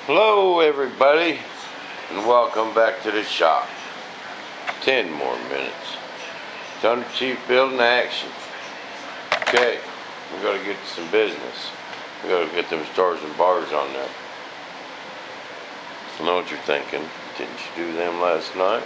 Hello everybody, and welcome back to the shop. 10 more minutes. Thunderchief building action. Okay, we gotta get to some business. We gotta get them stars and bars on there. I know what you're thinking. Didn't you do them last night?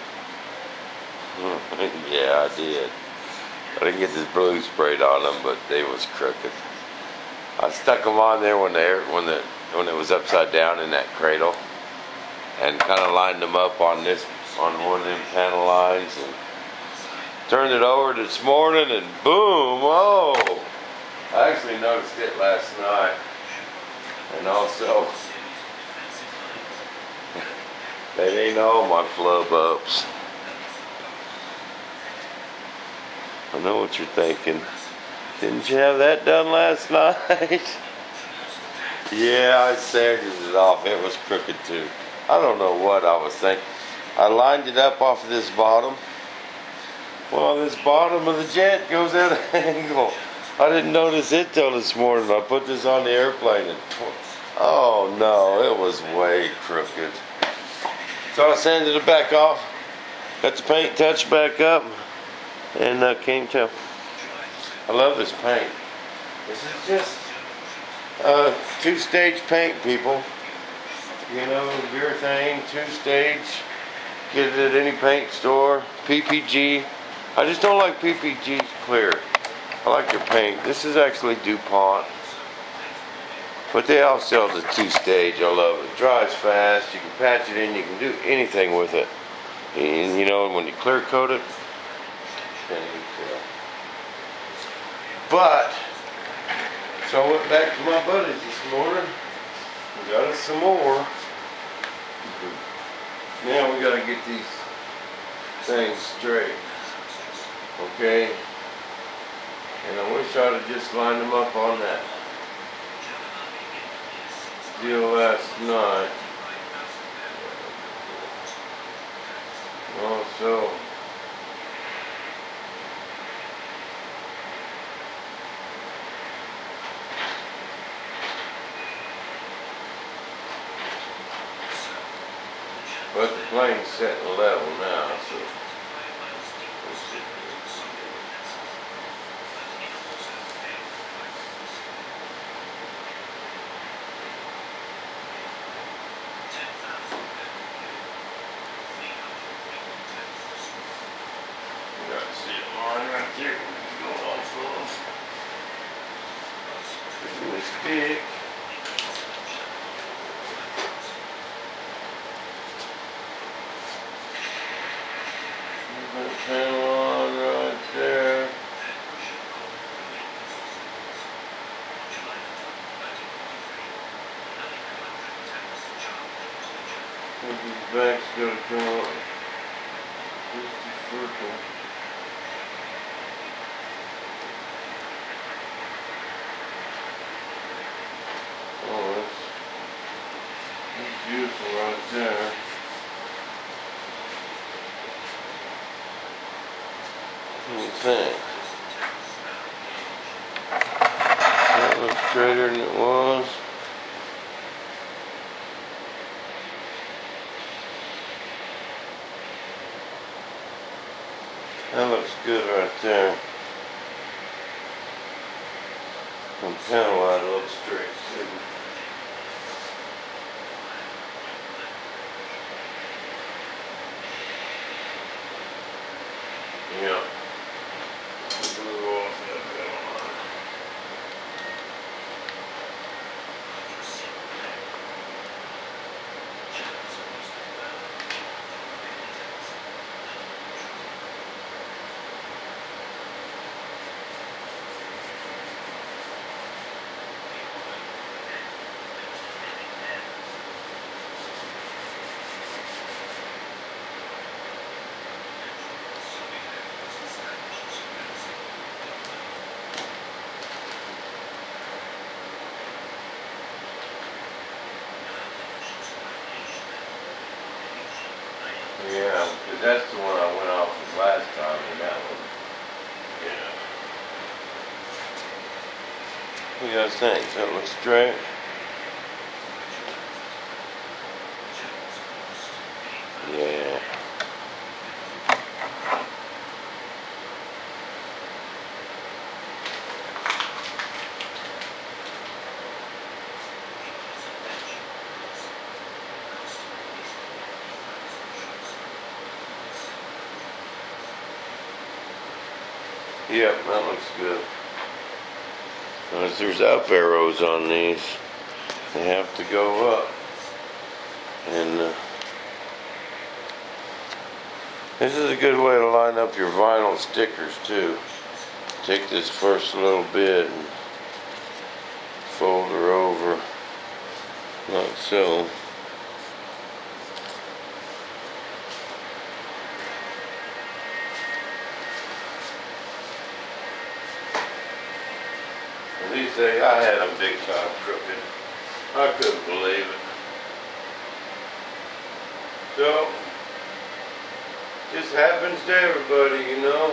Yeah, I did. I didn't get this blue sprayed on them, but they was crooked. I stuck them on there when it was upside down in that cradle, and kind of lined them up on one of them panel lines, and turned it over this morning, and boom! Oh, I actually noticed it last night, and also that ain't all my flub ups. I know what you're thinking. Didn't you have that done last night? Yeah, I sanded it off. It was crooked too. I don't know what I was thinking. I lined it up off of this bottom. Well, this bottom of the jet goes at an angle. I didn't notice it till this morning. I put this on the airplane and oh no, it was way crooked. So I sanded it back off. Got the paint touched back up, and came to. I love this paint. This is just two-stage paint, people. You know, urethane, two-stage. Get it at any paint store. PPG. I just don't like PPG's clear. I like their paint. This is actually DuPont. But they all sell the two-stage. I love it. It dries fast. You can patch it in. You can do anything with it. And you know, when you clear coat it, but, so I went back to my buddies this morning and got us some more. Now we gotta get these things straight. Okay? And I wish I'd have just lined them up on that deal last night. Also, but the plane's setting level now, so let's see. You got to see a line right there. Go off of this stick. Panel on right there. This back's gotta come up just a circle. Oh, that's beautiful right there. What do you think? That looks straighter than it was. That looks good right there. And panel light looks straight too. Yeah. Yeah, because that's the one I went off with last time, and that one, yeah. What do you guys think? Does that look straight? Yep, that looks good. Notice there's up arrows on these. They have to go up. And this is a good way to line up your vinyl stickers too. Take this first little bit and fold her over, like so. These days I had them big time crooked. I couldn't believe it. So, just happens to everybody, you know.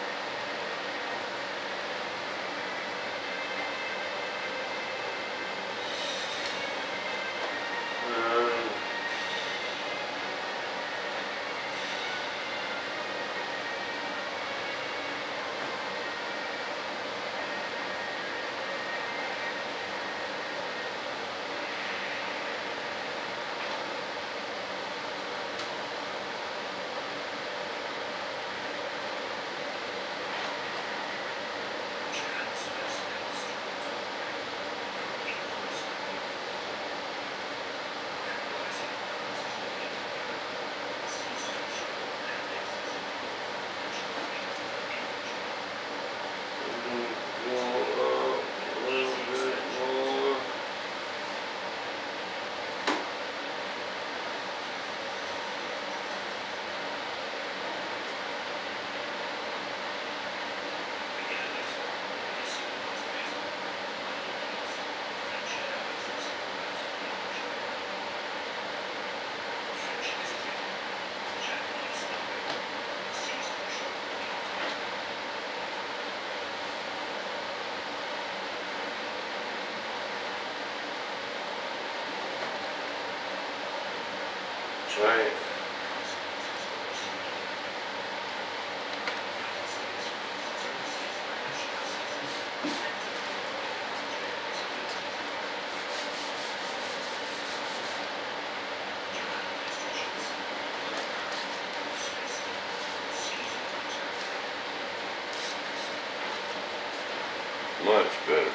Right. Much better.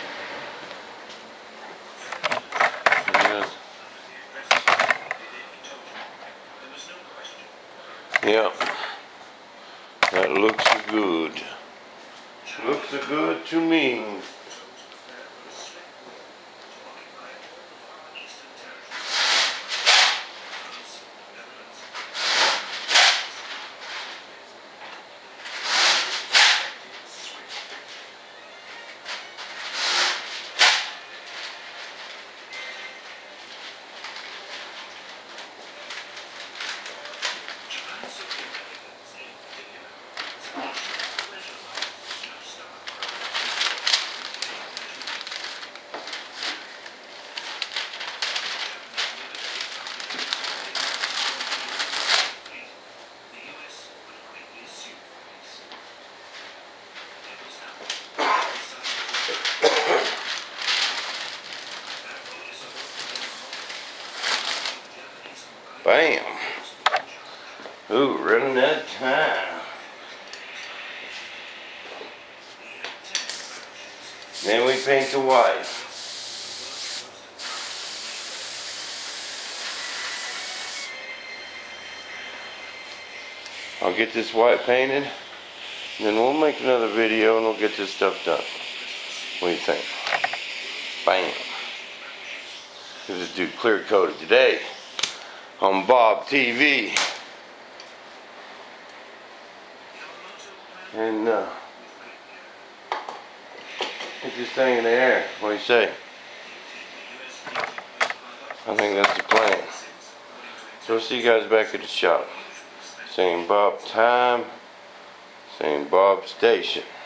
Yeah, that looks good. Looks good to me. Bam. Ooh, running out of time. Then we paint the white. I'll get this white painted, and then we'll make another video and we'll get this stuff done. What do you think? Bam. This dude clear coated today on Bob TV. And get this thing in the air. What do you say? I think that's the plan. So we'll see you guys back at the shop. Same Bob time, same Bob station.